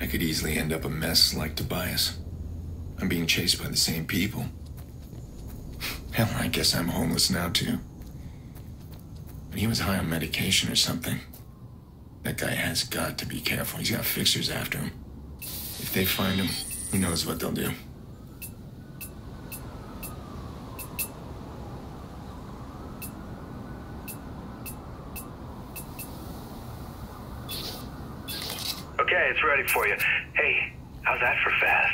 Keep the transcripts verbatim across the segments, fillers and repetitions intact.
could easily end up a mess like Tobias. I'm being chased by the same people. Hell, I guess I'm homeless now, too. But he was high on medication or something. That guy has got to be careful. He's got fixers after him. If they find him, who knows what they'll do. Okay, it's ready for you. Hey, how's that for fast?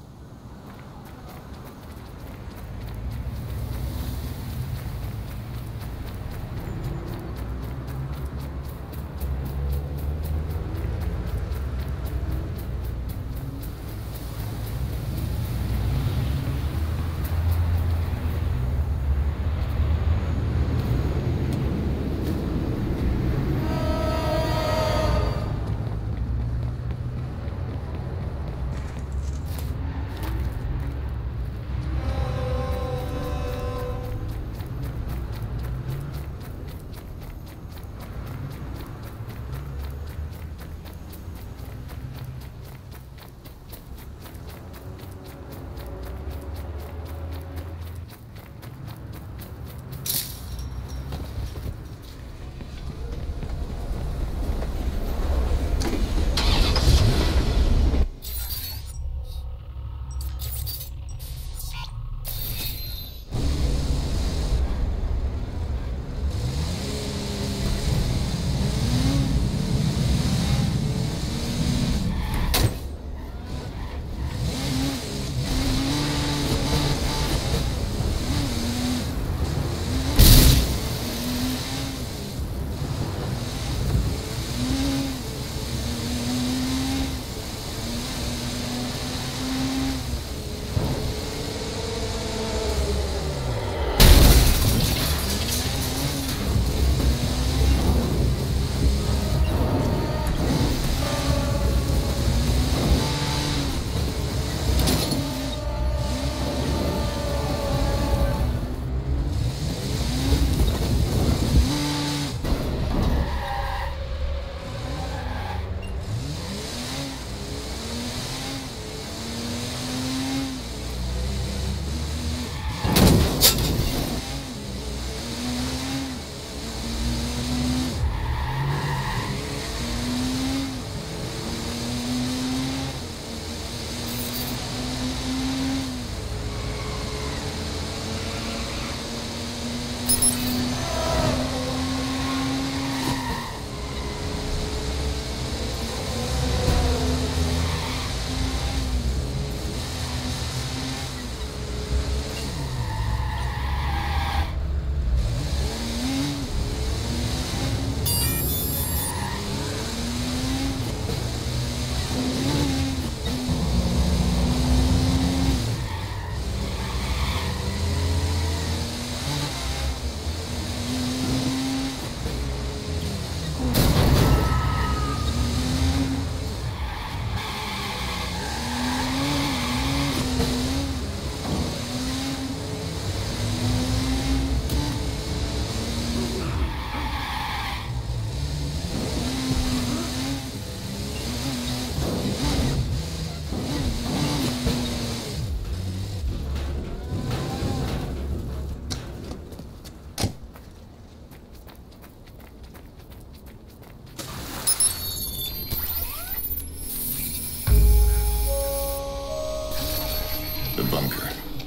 The bunker.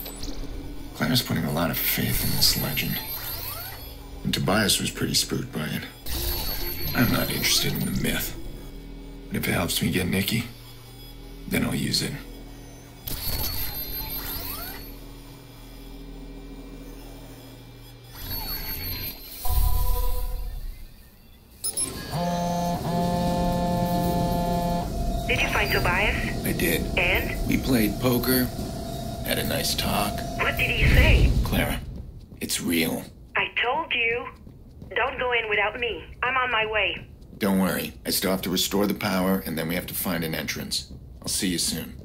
Claire's putting a lot of faith in this legend. And Tobias was pretty spooked by it. I'm not interested in the myth. But if it helps me get Nikki, then I'll use it. Did you find Tobias? I did. And? We played poker, had a nice talk. What did he say? Clara, it's real. I told you. Don't go in without me. I'm on my way. Don't worry. I still have to restore the power, and then we have to find an entrance. I'll see you soon.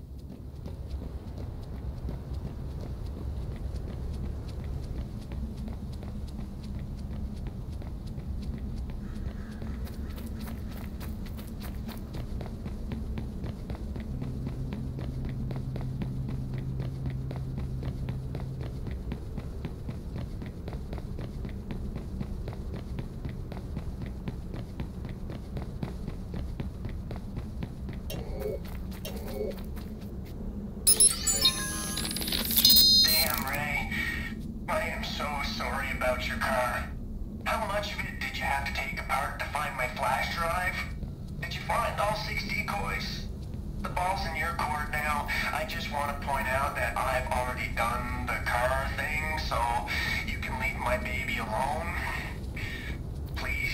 just want to point out that I've already done the car thing, so you can leave my baby alone. Please.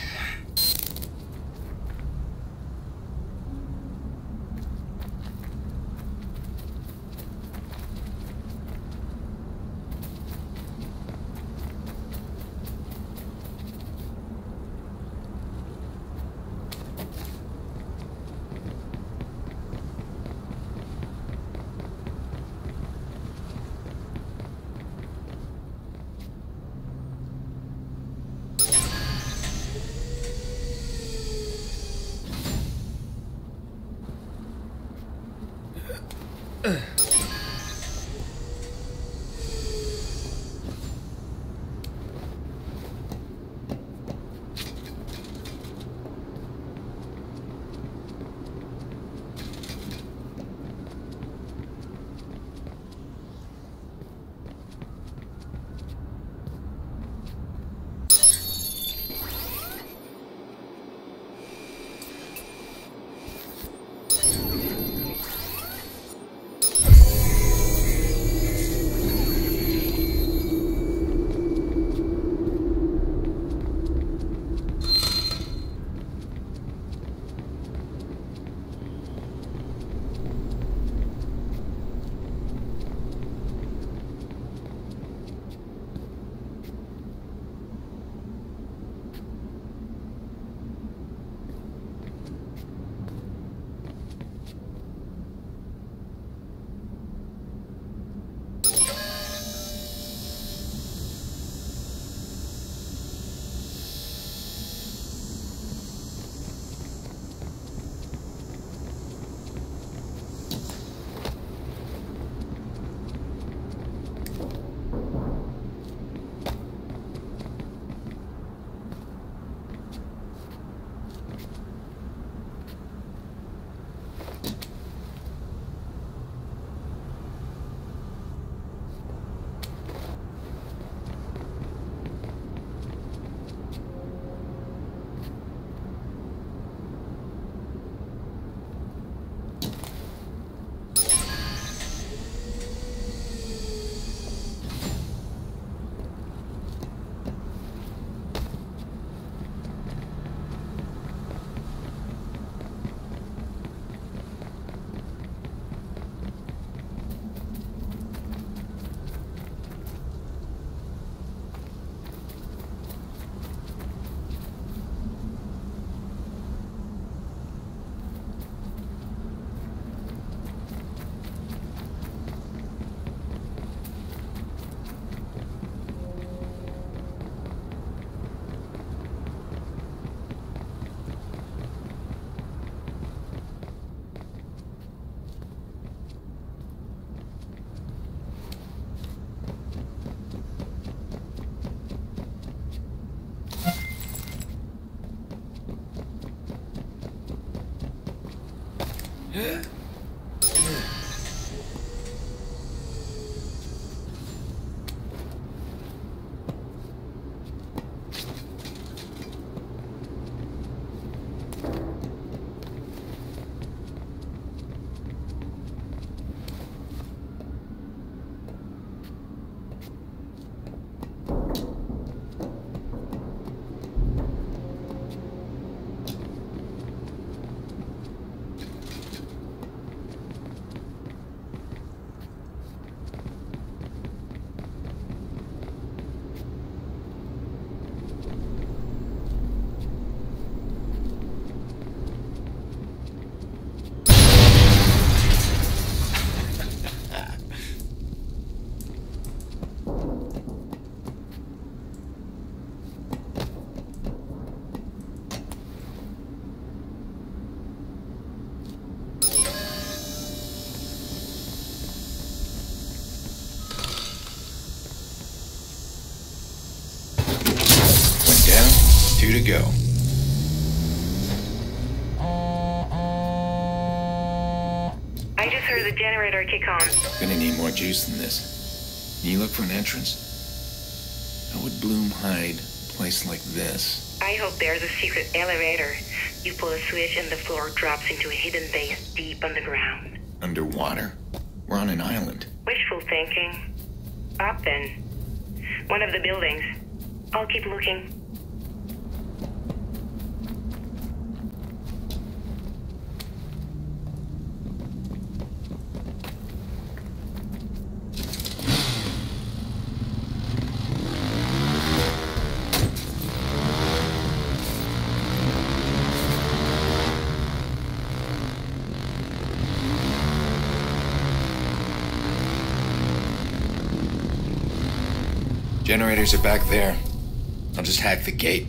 Two to go. I just heard the generator kick on. Gonna need more juice than this. Can you look for an entrance? How would Bloom hide a place like this? I hope there's a secret elevator. You pull a switch and the floor drops into a hidden base deep underground. Underwater? We're on an island. Wishful thinking. Up then. One of the buildings. I'll keep looking. Generators are back there. I'll just hack the gate.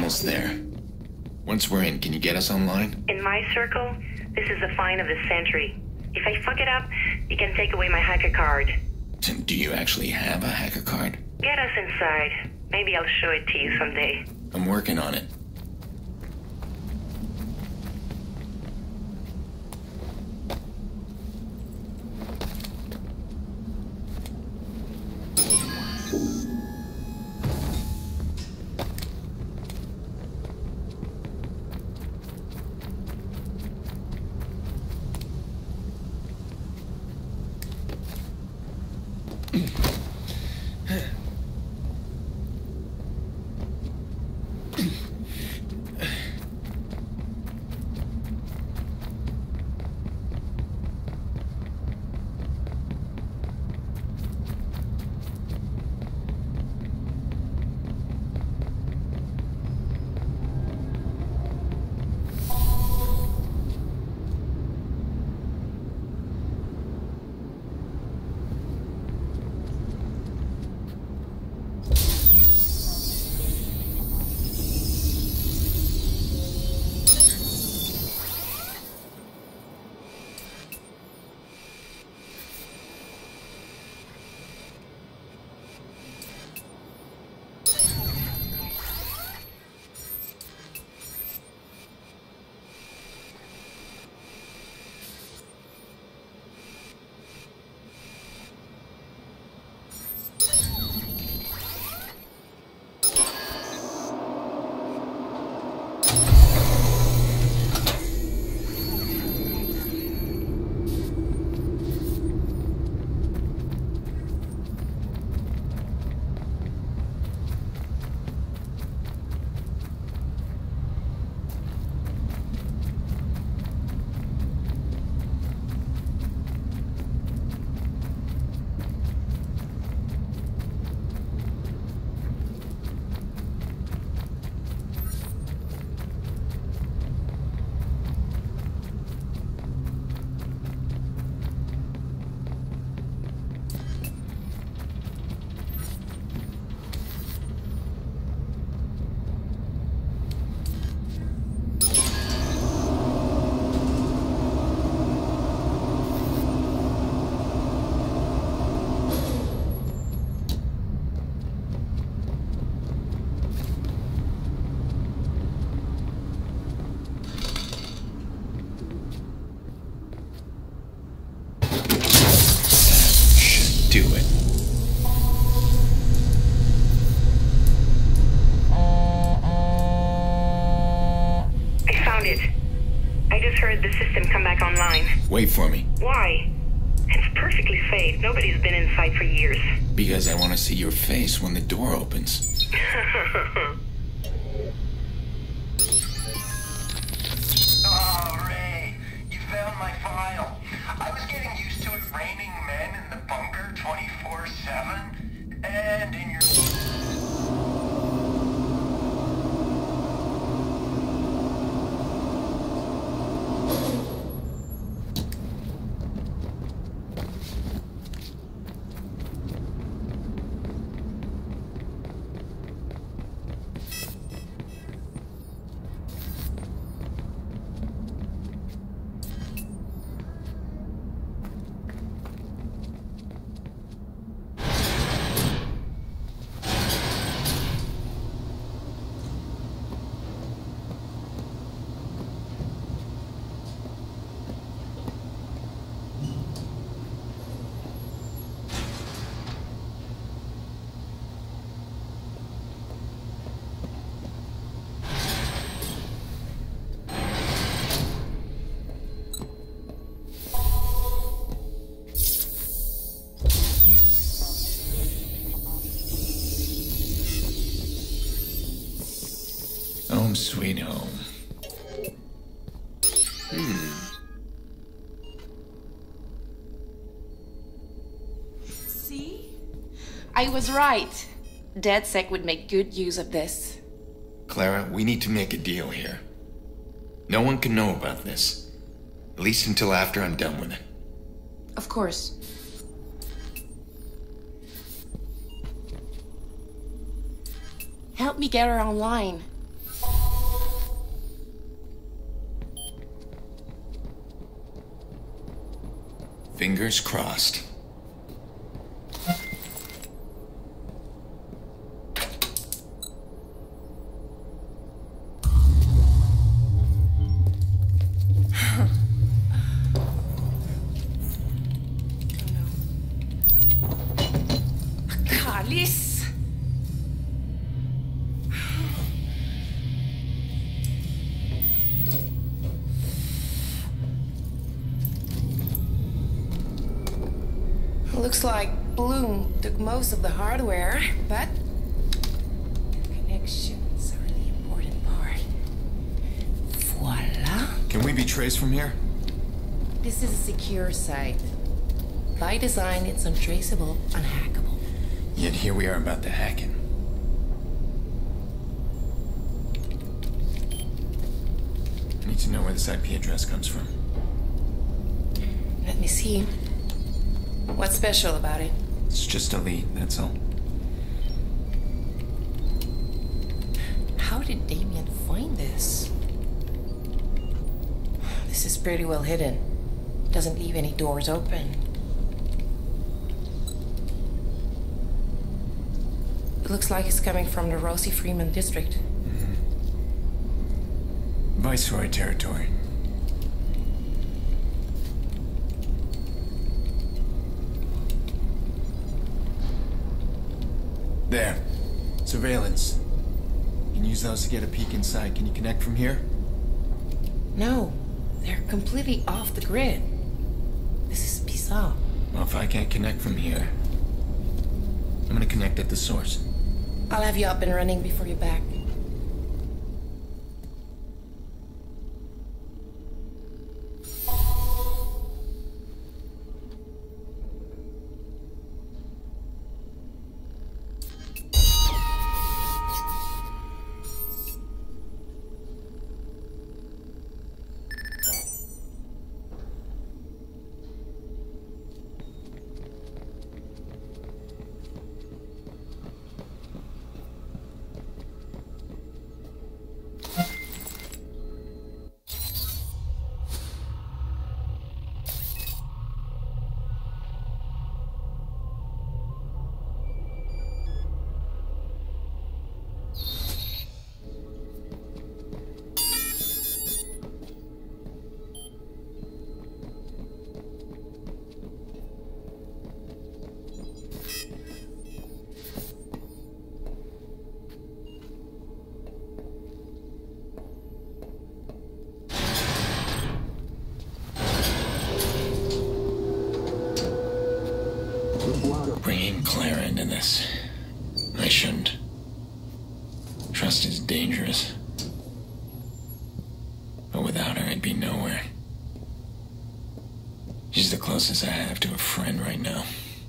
almost there. Once we're in, can you get us online? In my circle, this is the find of the century. If I fuck it up, you can take away my hacker card. Do you actually have a hacker card? Get us inside. Maybe I'll show it to you someday. I'm working on it. Do it. I found it. I just heard the system come back online. Wait for me. Why? It's perfectly safe. Nobody's been inside for years. Because I want to see your face when the door opens. Oh, Ray, you found my file. I was getting used to it raining men in the bunker twenty-four seven, and in your... Home sweet home. Hmm. See? I was right. DedSec would make good use of this. Clara, we need to make a deal here. No one can know about this. At least until after I'm done with it. Of course. Help me get her online. Fingers crossed. Alice! Looks like Bloom took most of the hardware, but connections are the important part. Voila. Can we be traced from here? This is a secure site. By design, it's untraceable, unhackable. Yet here we are about to hack it. I need to know where this I P address comes from. Let me see. What's special about it? It's just a lead, that's all. How did Damien find this? This is pretty well hidden. Doesn't leave any doors open. It looks like it's coming from the Rosie Freeman district. Mm-hmm. Viceroy territory. There. Surveillance. You can use those to get a peek inside. Can you connect from here? No. They're completely off the grid. This is bizarre. Well, if I can't connect from here, I'm gonna connect at the source. I'll have you up and running before you're back. Bringing Clara into this. I shouldn't. Trust is dangerous. But without her, I'd be nowhere. She's the closest I have to a friend right now.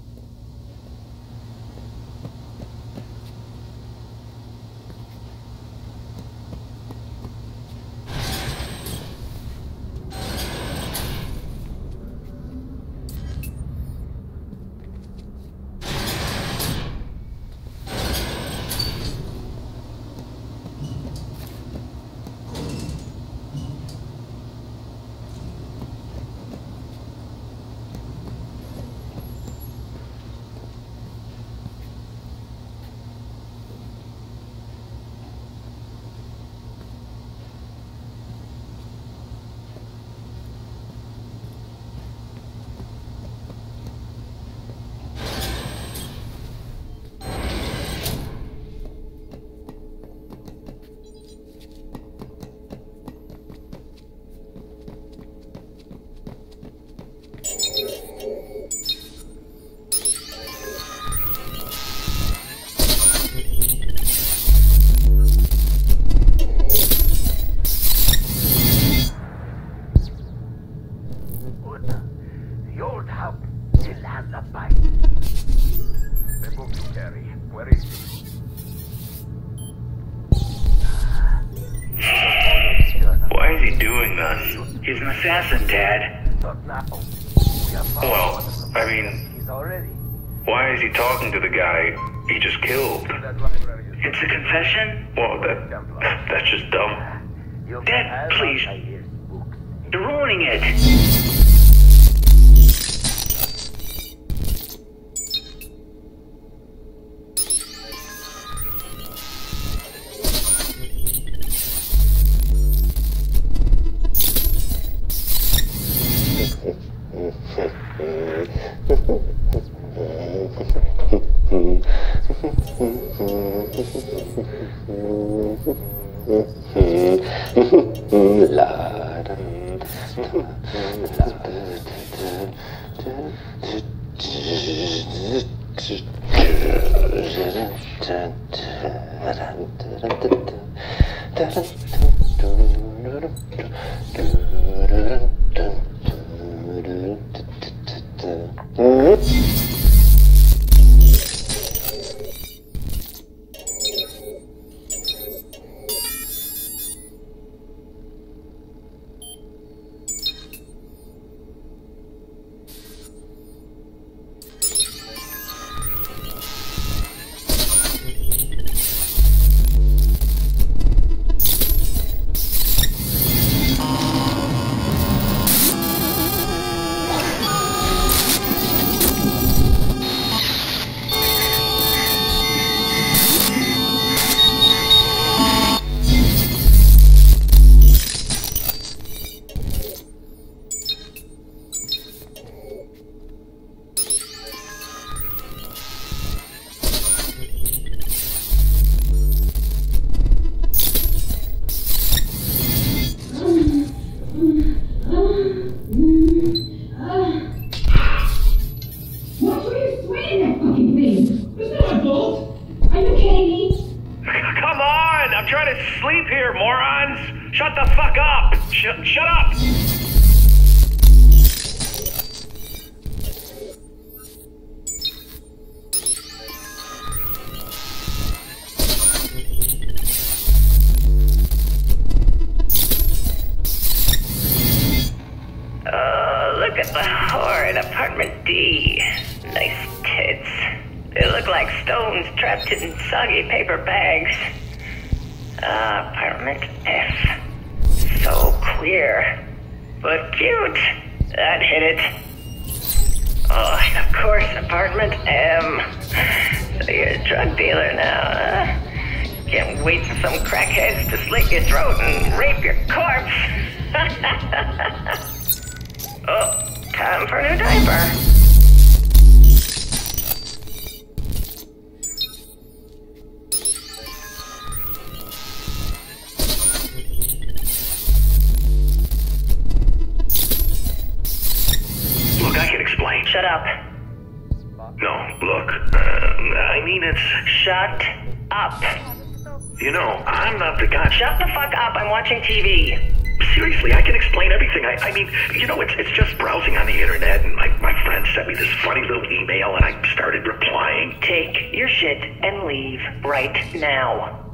He's an assassin, Dad. Well, I mean, why is he talking to the guy he just killed? It's a confession? Well, that that's just dumb. Dad, please. You're ruining it. Paper bags. Ah, apartment F. So queer. But cute. That hit it. Oh, and of course, apartment M. So you're a drug dealer now, huh? Can't wait for some crackheads to slit your throat and rape your corpse. Oh, time for a new diaper. Shut up. No, look, uh, I mean it's... Shut up. You know, I'm not the guy... Shut the fuck up, I'm watching T V. Seriously, I can explain everything. I, I mean, you know, it's it's just browsing on the internet, and my, my friend sent me this funny little email, and I started replying. Take your shit and leave right now.